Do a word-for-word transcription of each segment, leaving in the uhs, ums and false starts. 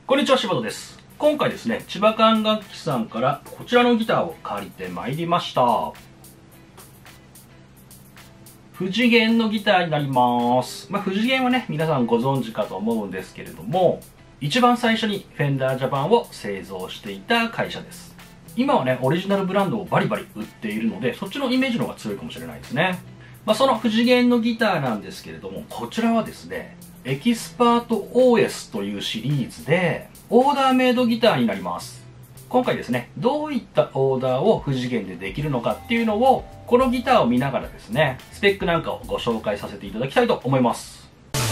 こんにちは、柴田です。今回ですね、千葉管楽器さんからこちらのギターを借りてまいりました。富士弦のギターになります。まあ、富士弦はね、皆さんご存知かと思うんですけれども、一番最初にフェンダージャパンを製造していた会社です。今はね、オリジナルブランドをバリバリ売っているので、そっちのイメージの方が強いかもしれないですね。まあ、その富士弦のギターなんですけれども、こちらはですね、エキスパート オーエス というシリーズで、オーダーメイドギターになります。今回ですね、どういったオーダーを富士弦でできるのかっていうのを、このギターを見ながらですね、スペックなんかをご紹介させていただきたいと思います。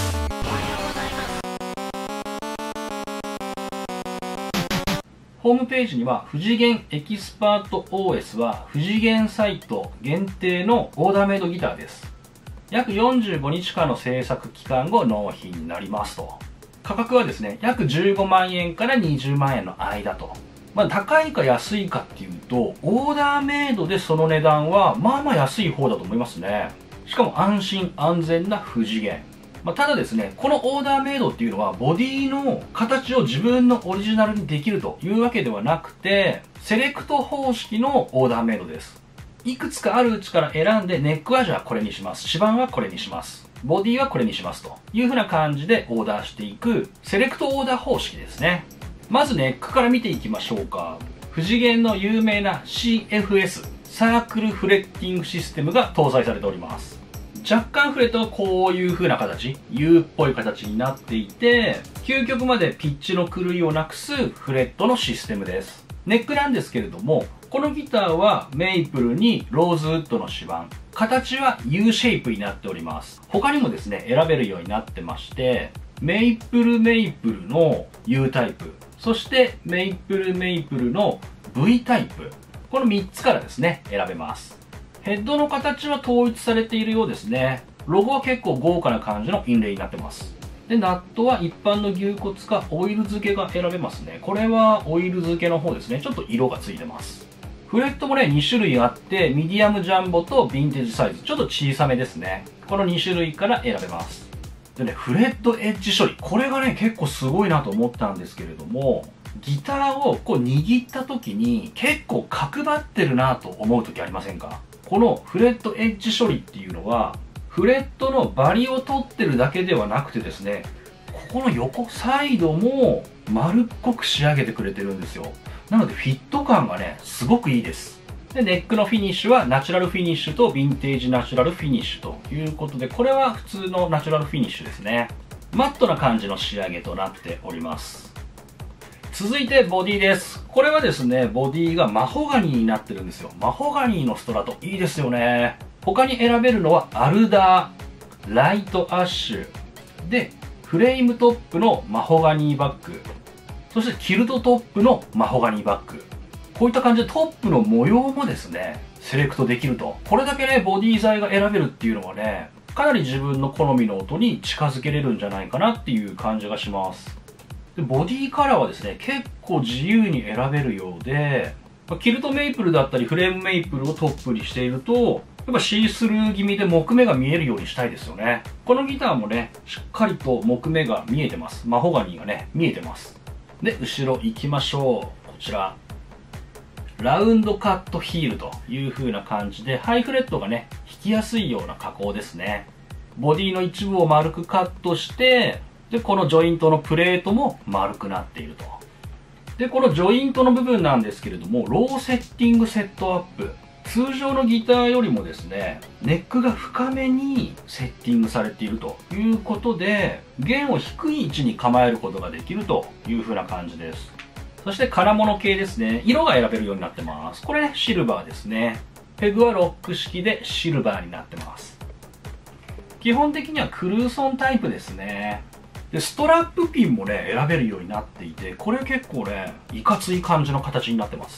ホームページには、富士弦エキスパート オーエス は、富士弦サイト限定のオーダーメイドギターです。約よんじゅうごにちかんの製作期間後納品になりますと。価格はですね、約じゅうごまんえんからにじゅうまんえんの間と。まあ、高いか安いかっていうと、オーダーメイドでその値段は、まあまあ安い方だと思いますね。しかも安心安全な富士弦。まあ、ただですね、このオーダーメイドっていうのは、ボディの形を自分のオリジナルにできるというわけではなくて、セレクト方式のオーダーメイドです。いくつかあるうちから選んで、ネックはじゃあこれにします。指板はこれにします。ボディはこれにします。という風な感じでオーダーしていく、セレクトオーダー方式ですね。まずネックから見ていきましょうか。富士弦の有名な シーエフエス、サークルフレッティングシステムが搭載されております。若干フレットはこういう風な形、U っぽい形になっていて、究極までピッチの狂いをなくすフレットのシステムです。ネックなんですけれども、このギターはメイプルにローズウッドの指板。形は U シェイプになっております。他にもですね、選べるようになってまして、メイプルメイプルの U タイプ、そしてメイプルメイプルの V タイプ。このみっつからですね、選べます。ヘッドの形は統一されているようですね。ロゴは結構豪華な感じのインレイになってます。で、ナットは一般の牛骨かオイル漬けが選べますね。これはオイル漬けの方ですね。ちょっと色がついてます。フレットもね、にしゅるいあって、ミディアムジャンボとヴィンテージサイズ。ちょっと小さめですね。このにしゅるいから選べます。でね、フレットエッジ処理。これがね、結構すごいなと思ったんですけれども、ギターをこう握った時に結構角張ってるなと思う時ありませんか？このフレットエッジ処理っていうのは、フレットのバリを取ってるだけではなくてですね、ここの横サイドも丸っこく仕上げてくれてるんですよ。なのでフィット感がね、すごくいいです。で、ネックのフィニッシュはナチュラルフィニッシュとヴィンテージナチュラルフィニッシュということで、これは普通のナチュラルフィニッシュですね。マットな感じの仕上げとなっております。続いてボディです。これはですね、ボディがマホガニーになってるんですよ。マホガニーのストラト、いいですよね。他に選べるのはアルダー、ライトアッシュ、で、フレームトップのマホガニーバッグ、そしてキルトトップのマホガニーバッグ。こういった感じでトップの模様もですね、セレクトできると。これだけね、ボディ材が選べるっていうのはね、かなり自分の好みの音に近づけれるんじゃないかなっていう感じがします。で、ボディカラーはですね、結構自由に選べるようで、キルトメイプルだったりフレームメイプルをトップにしていると、やっぱシースルー気味で木目が見えるようにしたいですよね。このギターもね、しっかりと木目が見えてます。マホガニーがね、見えてます。で、後ろ行きましょう。こちら。ラウンドカットヒールという風な感じで、ハイフレットがね、弾きやすいような加工ですね。ボディの一部を丸くカットして、で、このジョイントのプレートも丸くなっていると。で、このジョイントの部分なんですけれども、ローセッティングセットアップ。通常のギターよりもですね、ネックが深めにセッティングされているということで、弦を低い位置に構えることができるという風な感じです。そして金物系ですね。色が選べるようになってます。これね、シルバーですね。ペグはロック式でシルバーになってます。基本的にはクルーソンタイプですね。で、ストラップピンもね、選べるようになっていて、これ結構ね、いかつい感じの形になってます。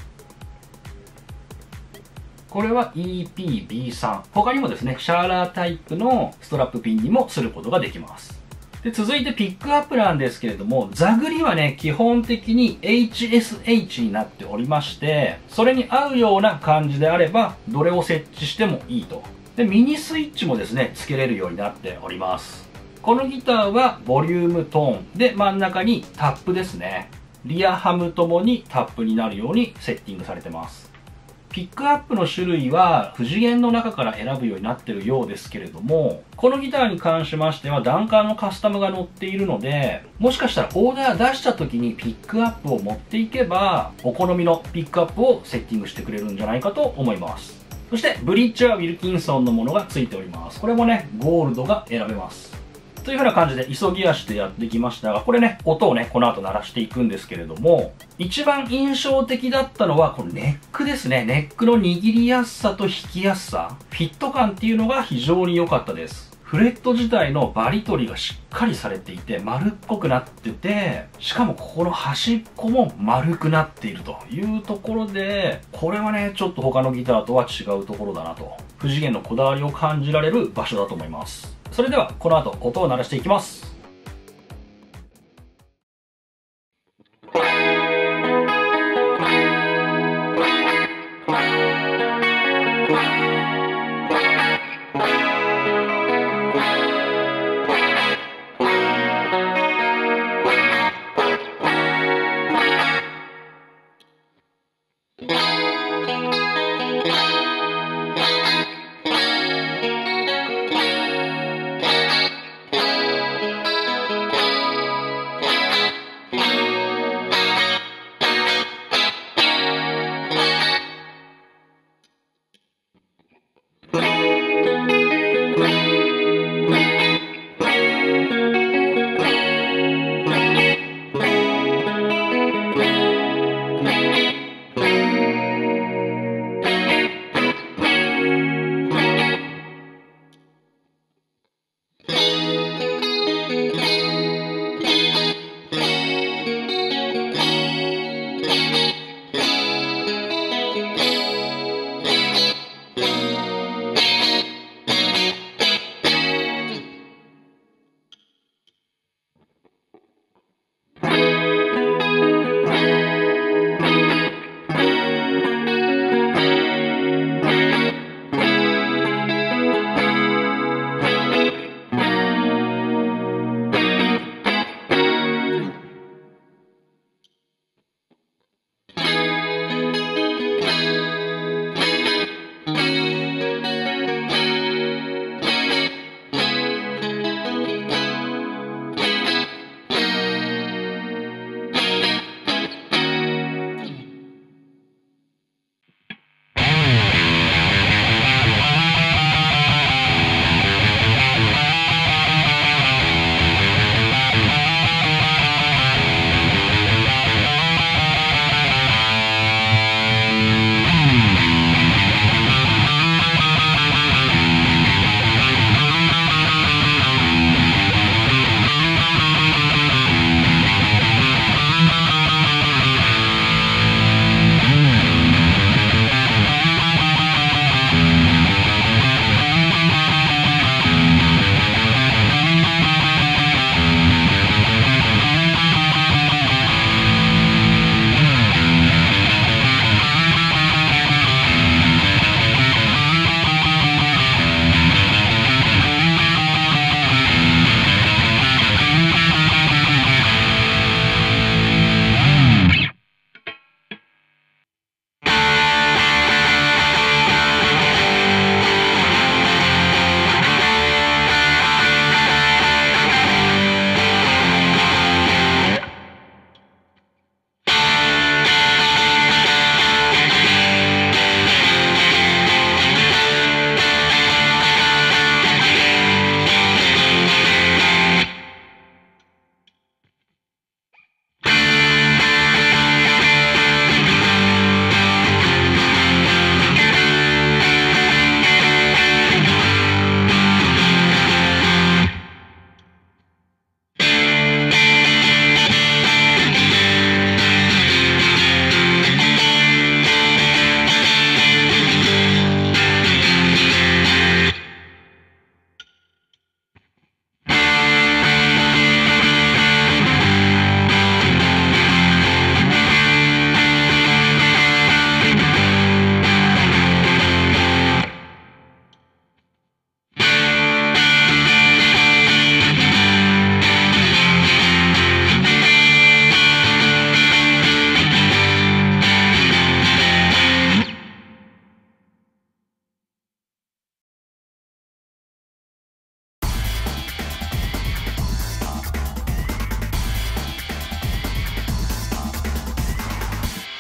これは イーピービースリー。他にもですね、シャーラータイプのストラップピンにもすることができます。で、続いてピックアップなんですけれども、座繰りはね、基本的に エイチエスエイチ になっておりまして、それに合うような感じであれば、どれを設置してもいいと。で、ミニスイッチもですね、付けれるようになっております。 このギターはボリュームトーンで真ん中にタップですね。リアハムともにタップになるようにセッティングされてます。ピックアップの種類は不次元の中から選ぶようになっているようですけれども、このギターに関しましてはダンカーのカスタムが載っているので、もしかしたらオーダー出した時にピックアップを持っていけば、お好みのピックアップをセッティングしてくれるんじゃないかと思います。そしてブリッジはウィルキンソンのものが付いております。これもね、ゴールドが選べます。というふうな感じで急ぎ足でやってきましたが、これね、音をね、この後鳴らしていくんですけれども、一番印象的だったのは、このネックですね。ネックの握りやすさと引きやすさ、フィット感っていうのが非常に良かったです。フレット自体のバリ取りがしっかりされていて、丸っこくなってて、しかもここの端っこも丸くなっているというところで、これはね、ちょっと他のギターとは違うところだなと。不次元のこだわりを感じられる場所だと思います。それではこの後音を鳴らしていきます。